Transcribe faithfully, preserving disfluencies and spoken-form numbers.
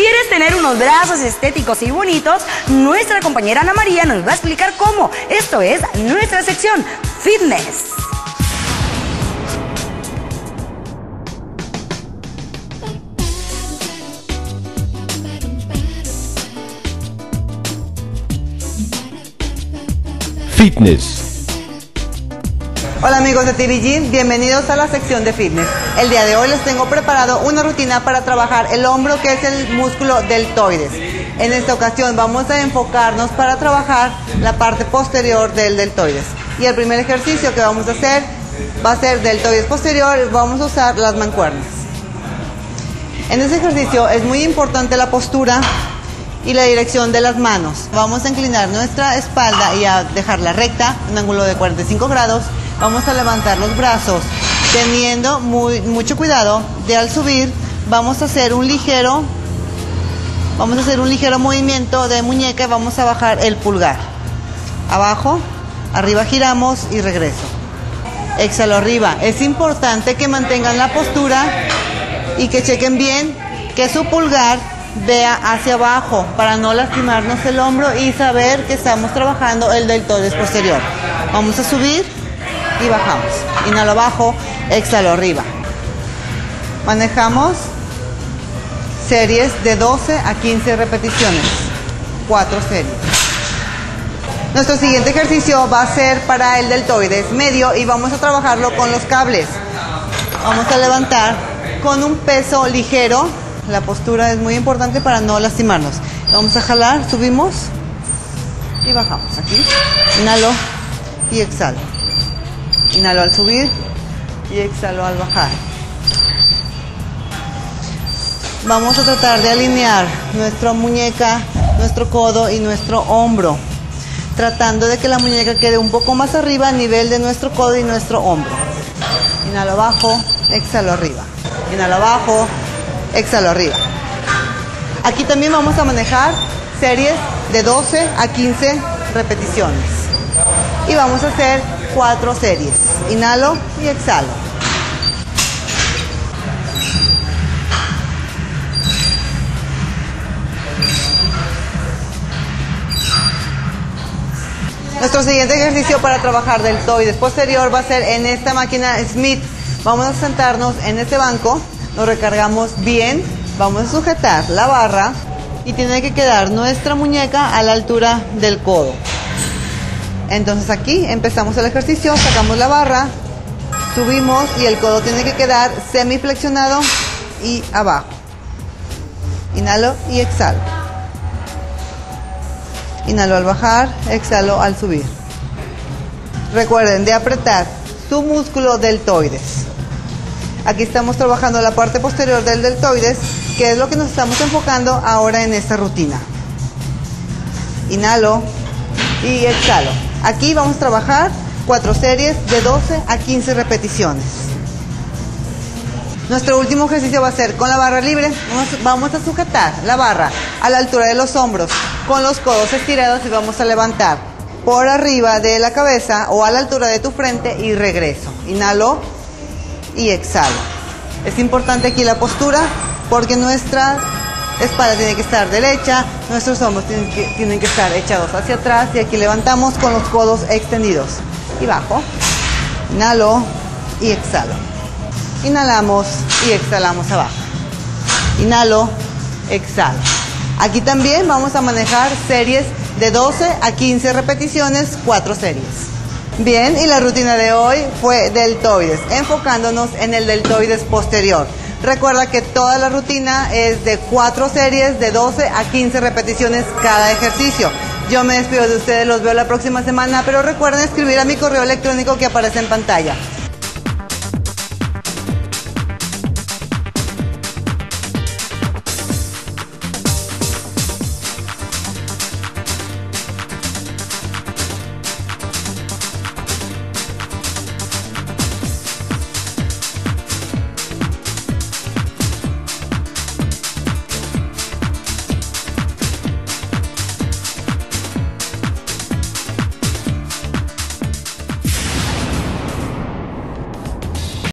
¿Quieres tener unos brazos estéticos y bonitos? Nuestra compañera Ana María nos va a explicar cómo. Esto es nuestra sección Fitness. Fitness. Hola amigos de T V Gym, bienvenidos a la sección de fitness. El día de hoy les tengo preparado una rutina para trabajar el hombro, que es el músculo deltoides. En esta ocasión vamos a enfocarnos para trabajar la parte posterior del deltoides. Y el primer ejercicio que vamos a hacer va a ser deltoides posterior y vamos a usar las mancuernas. En este ejercicio es muy importante la postura y la dirección de las manos. Vamos a inclinar nuestra espalda y a dejarla recta, un ángulo de cuarenta y cinco grados. Vamos a levantar los brazos teniendo muy, mucho cuidado de al subir vamos a hacer un ligero vamos a hacer un ligero movimiento de muñeca y vamos a bajar el pulgar. Abajo, arriba giramos y regreso. Exhalo arriba. Es importante que mantengan la postura y que chequen bien que su pulgar vea hacia abajo para no lastimarnos el hombro y saber que estamos trabajando el deltoides posterior. Vamos a subir y bajamos. Inhalo abajo, exhalo arriba. Manejamos series de doce a quince repeticiones. Cuatro series. Nuestro siguiente ejercicio va a ser para el deltoides medio y vamos a trabajarlo con los cables. Vamos a levantar con un peso ligero. La postura es muy importante para no lastimarnos. Vamos a jalar, subimos y bajamos. Aquí. Inhalo y exhalo. Inhalo al subir y exhalo al bajar. Vamos a tratar de alinear nuestra muñeca, nuestro codo y nuestro hombro, tratando de que la muñeca quede un poco más arriba a nivel de nuestro codo y nuestro hombro. Inhalo abajo, exhalo arriba. Inhalo abajo, exhalo arriba. Aquí también vamos a manejar series de doce a quince repeticiones. Y vamos a hacer cuatro series. Inhalo y exhalo. Nuestro siguiente ejercicio para trabajar deltoides posterior va a ser en esta máquina Smith. Vamos a sentarnos en este banco, nos recargamos bien, vamos a sujetar la barra y tiene que quedar nuestra muñeca a la altura del codo. Entonces aquí empezamos el ejercicio, sacamos la barra, subimos y el codo tiene que quedar semiflexionado y abajo. Inhalo y exhalo. Inhalo al bajar, exhalo al subir. Recuerden de apretar su músculo deltoides. Aquí estamos trabajando la parte posterior del deltoides, que es lo que nos estamos enfocando ahora en esta rutina. Inhalo y exhalo. Aquí vamos a trabajar cuatro series de doce a quince repeticiones. Nuestro último ejercicio va a ser con la barra libre. Vamos a sujetar la barra a la altura de los hombros, con los codos estirados y vamos a levantar por arriba de la cabeza o a la altura de tu frente y regreso. Inhalo y exhalo. Es importante aquí la postura porque nuestra espalda tiene que estar derecha, nuestros hombros tienen que, tienen que estar echados hacia atrás y aquí levantamos con los codos extendidos. Y bajo. Inhalo y exhalo. Inhalamos y exhalamos abajo. Inhalo, exhalo. Aquí también vamos a manejar series de doce a quince repeticiones, cuatro series. Bien, y la rutina de hoy fue deltoides, enfocándonos en el deltoides posterior. Recuerda que toda la rutina es de cuatro series de doce a quince repeticiones cada ejercicio. Yo me despido de ustedes, los veo la próxima semana, pero recuerden escribir a mi correo electrónico que aparece en pantalla.